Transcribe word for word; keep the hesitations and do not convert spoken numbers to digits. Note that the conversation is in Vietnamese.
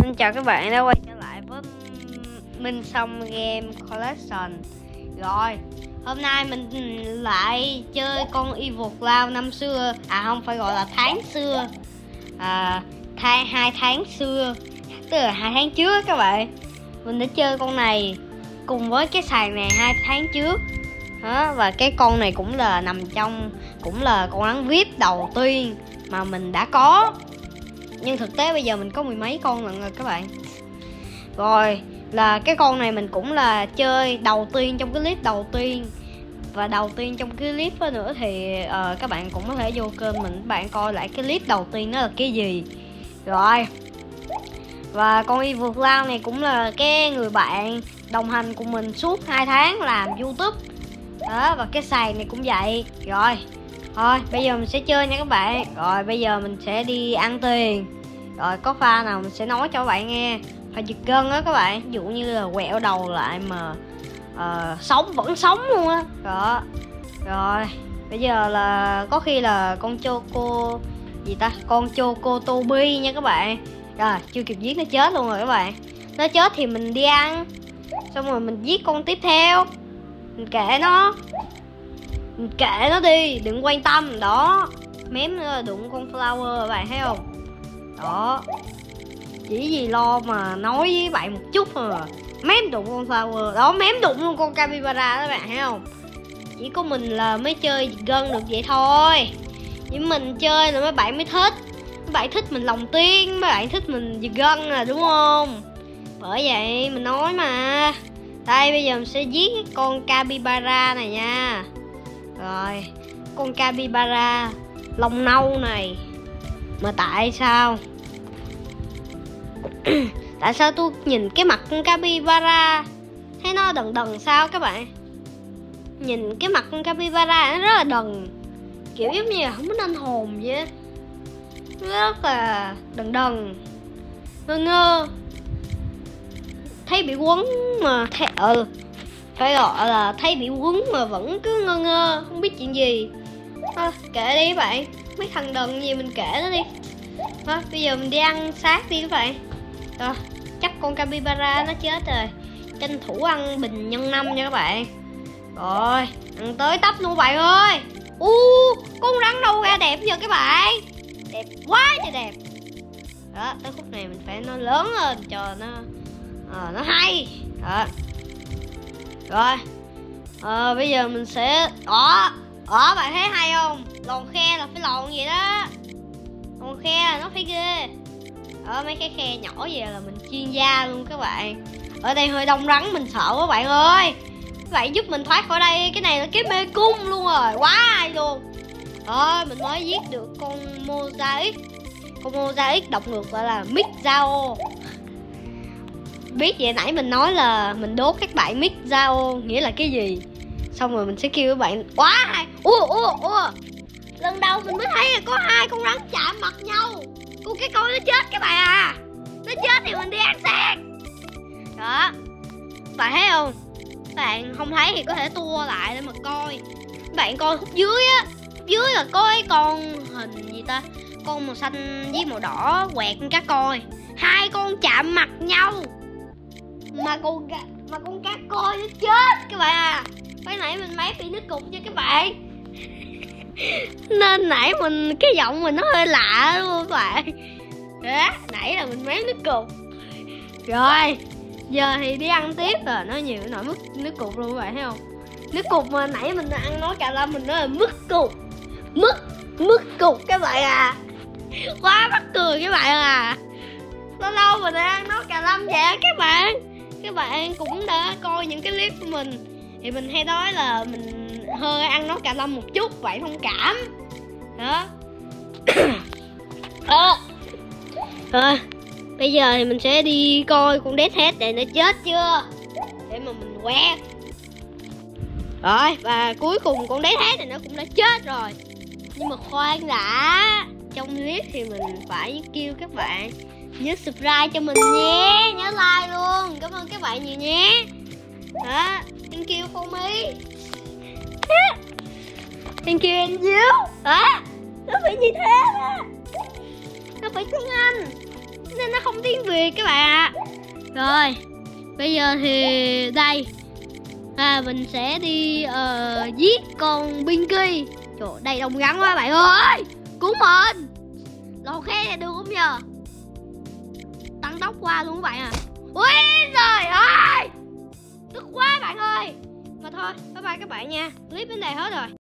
Xin chào các bạn đã quay trở lại với Minh Song Game Collection. Rồi, hôm nay mình lại chơi con Evil Cloud năm xưa. À không, phải gọi là tháng xưa à, thay hai tháng xưa, tức là hai tháng trước các bạn. Mình đã chơi con này cùng với cái sàn này hai tháng trước đó, và cái con này cũng là nằm trong, cũng là con rắn vê i pê đầu tiên mà mình đã có. Nhưng thực tế bây giờ mình có mười mấy con lần rồi các bạn. Rồi là cái con này mình cũng là chơi đầu tiên trong cái clip đầu tiên. Và đầu tiên trong cái clip đó nữa thì uh, các bạn cũng có thể vô kênh mình, các bạn coi lại cái clip đầu tiên đó là cái gì. Rồi, và con Evil Cloud này cũng là cái người bạn đồng hành cùng mình suốt hai tháng làm YouTube đó, và cái sàn này cũng vậy. Rồi thôi bây giờ mình sẽ chơi nha các bạn. Rồi bây giờ mình sẽ đi ăn tiền. Rồi có pha nào mình sẽ nói cho các bạn nghe. Pha giật gân á các bạn, ví dụ như là quẹo đầu lại mà uh, sống vẫn sống luôn á. Đó. Rồi bây giờ là có khi là con Choco gì ta, con Choco Toby nha các bạn. Rồi chưa kịp giết nó chết luôn rồi các bạn. Nó chết thì mình đi ăn, xong rồi mình giết con tiếp theo, mình kệ nó, mình kệ nó đi, đừng quan tâm. Đó, mém nữa là đụng con Flower các bạn thấy không. Đó, chỉ gì lo mà nói với bạn một chút mà mém đụng con Flower. Đó, mém đụng luôn con Capybara các bạn thấy không. Chỉ có mình là mới chơi gân được vậy thôi. Nhưng mình chơi là mấy bạn mới thích. Mấy bạn thích mình lòng tiên, mấy bạn thích mình giật gân là đúng không. Bởi vậy mình nói mà. Đây bây giờ mình sẽ giết cái con Capybara này nha. Rồi, con Capybara lông nâu này. Mà tại sao Tại sao tôi nhìn cái mặt con Capybara thấy nó đần đần sao các bạn. Nhìn cái mặt con Capybara nó rất là đần, kiểu giống như là không có nên hồn vậy á. Rất là đần đần, ngơ ngơ, thấy bị quấn mà thấy, ừ phải gọi là thấy bị quấn mà vẫn cứ ngơ ngơ, không biết chuyện gì. Thôi kệ đi các bạn, mấy thằng đần gì mình kệ nó đi. Thôi bây giờ mình đi ăn xác đi các bạn. Rồi chắc con Capybara nó chết rồi, tranh thủ ăn bình nhân năm nha các bạn. Rồi ăn tới tấp luôn các bạn ơi. U con rắn đâu ra đẹp giờ các bạn, đẹp quá trời đẹp. Đó, tới khúc này mình phải nó lớn lên cho nó à, nó hay. Đó. Rồi à, bây giờ mình sẽ đó đó, bạn thấy hay không, lòn khe là phải lòn vậy đó, lòn khe là nó phải ghê. Ở mấy cái khe nhỏ vậy là mình chuyên gia luôn các bạn. Ở đây hơi đông rắn mình sợ các bạn ơi. Các bạn giúp mình thoát khỏi đây, cái này là cái mê cung luôn rồi, quá hay luôn. Rồi mình mới giết được con Mosaic. Con Mosaic đọc ngược gọi là Mixao. Biết vậy nãy mình nói là mình đố các bạn Mixao nghĩa là cái gì, xong rồi mình sẽ kêu các bạn quá hay. Ủa ủa ủa, lần đầu mình mới thấy là có hai con rắn chạm mặt nhau. Con cái con nó chết các bạn à, nó chết thì mình đi ăn xác. Đó, bạn thấy không? Bạn không thấy thì có thể tua lại để mà coi. Bạn coi khúc dưới á, khúc dưới là có cái con hình gì ta, con màu xanh với màu đỏ quẹt cá coi, hai con chạm mặt nhau mà con mà con cá coi nó chết các bạn à. Cái nãy mình máy bị nước cục cho các bạn nên nãy mình cái giọng mình nó hơi lạ đúng không các bạn. Đó, nãy là mình méo nước cục. Rồi giờ thì đi ăn tiếp rồi, nó nhiều nổi mức nước cục luôn các bạn thấy không. Nước cục mà nãy mình ăn nói cả lâm mình nói là mức cục, mức mức cục các bạn à, quá mắc cười các bạn à. Lâu lâu mình ăn nói cà lâm vậy các bạn. Các bạn cũng đã coi những cái clip của mình thì mình hay nói là mình hơi ăn nói cà lâm một chút, bạn thông cảm. Đó. à. Rồi bây giờ thì mình sẽ đi coi con Death Head này nó chết chưa để mà mình quét. Rồi và cuối cùng con Death Head này nó cũng đã chết rồi. Nhưng mà khoan đã, trong clip thì mình phải kêu các bạn nhớ subscribe cho mình nhé, nhớ like luôn. Cảm ơn các bạn nhiều nhé. Đó, thank you for me. Thank you and you. Đó, nó phải như thế đó. Nó phải tiếng Anh. nên nó không tiếng Việt các bạn ạ. Rồi bây giờ thì đây à, mình sẽ đi uh, giết con Pinky. Trời, đây đông rắn quá bạn ơi, cứu mình. Lò khe này được không nhờ? Tăng tốc qua luôn các bạn à. Ui trời ơi, tức quá bạn ơi. Mà thôi, bye bye các bạn nha, clip đến đây hết rồi.